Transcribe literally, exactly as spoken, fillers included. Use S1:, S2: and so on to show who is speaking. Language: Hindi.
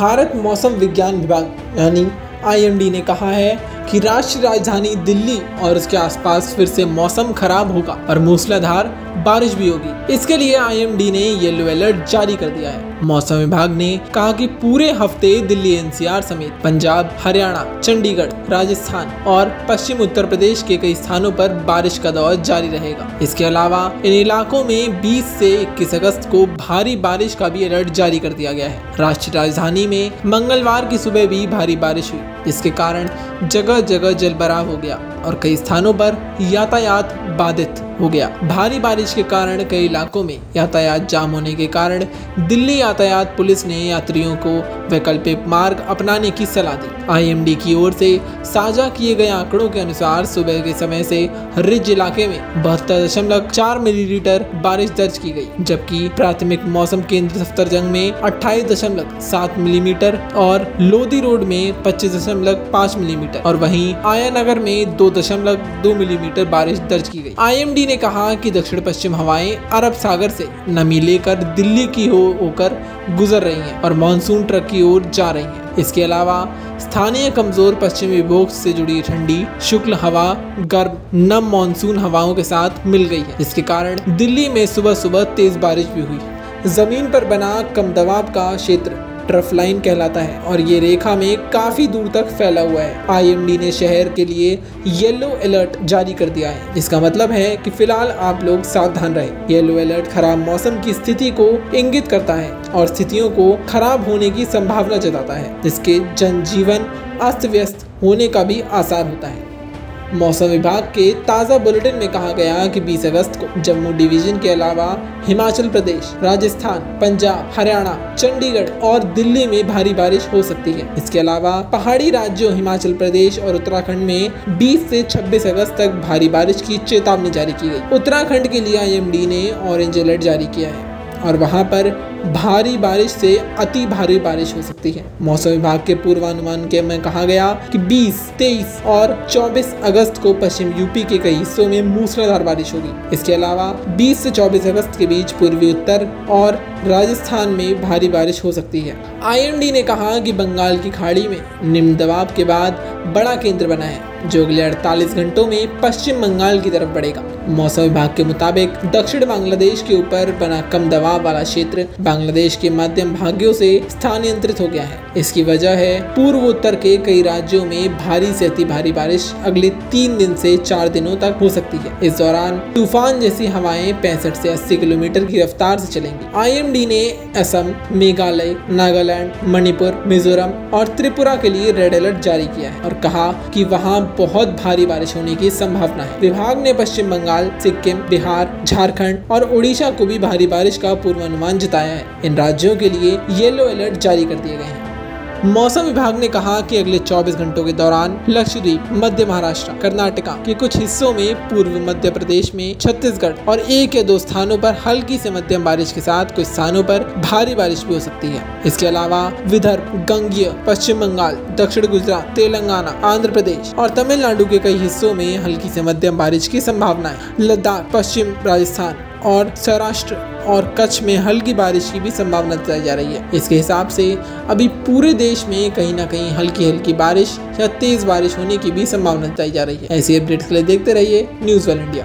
S1: भारत मौसम विज्ञान विभाग यानी आई एम डी ने कहा है कि राष्ट्रीय राजधानी दिल्ली और उसके आसपास फिर से मौसम खराब होगा और मूसलाधार बारिश भी होगी। इसके लिए आई एम डी ने येलो अलर्ट जारी कर दिया है। मौसम विभाग ने कहा कि पूरे हफ्ते दिल्ली एन सी आर समेत पंजाब, हरियाणा, चंडीगढ़, राजस्थान और पश्चिम उत्तर प्रदेश के कई स्थानों पर बारिश का दौर जारी रहेगा। इसके अलावा इन इलाकों में बीस से इक्कीस अगस्त को भारी बारिश का भी अलर्ट जारी कर दिया गया है। राष्ट्रीय राजधानी में मंगलवार की सुबह भी भारी बारिश हुई, जिसके कारण जगह जगह जलभराव हो गया और कई स्थानों पर यातायात बाधित हो गया। भारी बारिश के कारण कई इलाकों में यातायात जाम होने के कारण दिल्ली यातायात पुलिस ने यात्रियों को वैकल्पिक मार्ग अपनाने की सलाह दी। आई एम डी की ओर से साझा किए गए आंकड़ों के अनुसार सुबह के समय से रिज इलाके में बहत्तर दशमलव चार मिलीमीटर बारिश दर्ज की गई, जबकि प्राथमिक मौसम केंद्र सफदरजंग में अट्ठाईस दशमलव सात मिलीमीटर और लोधी रोड में पच्चीस दशमलव पाँच मिलीमीटर और वहीं आया नगर में दो दशमलव दो मिलीमीटर बारिश दर्ज की गई। आई एम डी ने कहा कि दक्षिण पश्चिम हवाएं अरब सागर से नमी लेकर दिल्ली की हो होकर गुजर रही हैं और मानसून ट्रक की ओर जा रही हैं। इसके अलावा स्थानीय कमजोर पश्चिमी विक्षोभ से जुड़ी ठंडी शुक्ल हवा गर्म नम मानसून हवाओं के साथ मिल गई है, जिसके कारण दिल्ली में सुबह सुबह तेज बारिश भी हुई। जमीन पर बना कम दबाव का क्षेत्र ट्रफ लाइन कहलाता है और ये रेखा में काफी दूर तक फैला हुआ है। आई एम डी ने शहर के लिए येलो अलर्ट जारी कर दिया है, जिसका मतलब है कि फिलहाल आप लोग सावधान रहें। येलो अलर्ट खराब मौसम की स्थिति को इंगित करता है और स्थितियों को खराब होने की संभावना जताता है, जिसके जनजीवन अस्त व्यस्त होने का भी आसार होता है। मौसम विभाग के ताज़ा बुलेटिन में कहा गया कि बीस अगस्त को जम्मू डिवीजन के अलावा हिमाचल प्रदेश, राजस्थान, पंजाब, हरियाणा, चंडीगढ़ और दिल्ली में भारी बारिश हो सकती है। इसके अलावा पहाड़ी राज्यों हिमाचल प्रदेश और उत्तराखंड में बीस से छब्बीस अगस्त तक भारी बारिश की चेतावनी जारी की गई। उत्तराखंड के लिए आई एम डी ने ऑरेंज अलर्ट जारी किया है और वहां पर भारी बारिश से अति भारी बारिश हो सकती है। मौसम विभाग के पूर्वानुमान के में कहा गया कि बीस, तेईस और चौबीस अगस्त को पश्चिम यूपी के कई हिस्सों में मूसलाधार बारिश होगी। इसके अलावा बीस से चौबीस अगस्त के बीच पूर्वी उत्तर और राजस्थान में भारी बारिश हो सकती है। आई एम डी ने कहा कि बंगाल की खाड़ी में निम्न दबाव के बाद बड़ा केंद्र बना है, जो अगले अड़तालीस घंटों में पश्चिम बंगाल की तरफ बढ़ेगा। मौसम विभाग के मुताबिक दक्षिण बांग्लादेश के ऊपर बना कम दबाव वाला क्षेत्र बांग्लादेश के मध्यम भागों से स्थानांतरित हो गया है। इसकी वजह है पूर्व उत्तर के कई राज्यों में भारी से अति भारी बारिश अगले तीन दिन से चार दिनों तक हो सकती है। इस दौरान तूफान जैसी हवाएं पैंसठ से अस्सी किलोमीटर की रफ्तार से चलेंगी। आई एम डी ने असम, मेघालय, नागालैंड, मणिपुर, मिजोरम और त्रिपुरा के लिए रेड अलर्ट जारी किया है और कहा कि वहां बहुत भारी बारिश होने की संभावना है। विभाग ने पश्चिम बंगाल, सिक्किम, बिहार, झारखंड और उड़ीसा को भी भारी बारिश का पूर्वानुमान जताया है। इन राज्यों के लिए येलो अलर्ट जारी कर दिए गए हैं। मौसम विभाग ने कहा कि अगले चौबीस घंटों के दौरान लक्षद्वीप, मध्य महाराष्ट्र, कर्नाटका के कुछ हिस्सों में, पूर्व मध्य प्रदेश में, छत्तीसगढ़ और एक या दो स्थानों पर हल्की से मध्यम बारिश के साथ कुछ स्थानों पर भारी बारिश भी हो सकती है। इसके अलावा विदर्भ, गंगेय, पश्चिम बंगाल, दक्षिण गुजरात, तेलंगाना, आंध्र प्रदेश और तमिलनाडु के कई हिस्सों में हल्की से मध्यम बारिश की संभावना है। लद्दाख, पश्चिम राजस्थान और सौराष्ट्र और कच्छ में हल्की बारिश की भी संभावना जताई जा रही है। इसके हिसाब से अभी पूरे देश में कहीं ना कहीं हल्की हल्की बारिश या तेज बारिश होने की भी संभावना जताई जा रही है। ऐसी अपडेट्स के लिए देखते रहिए न्यूज़ वन इंडिया।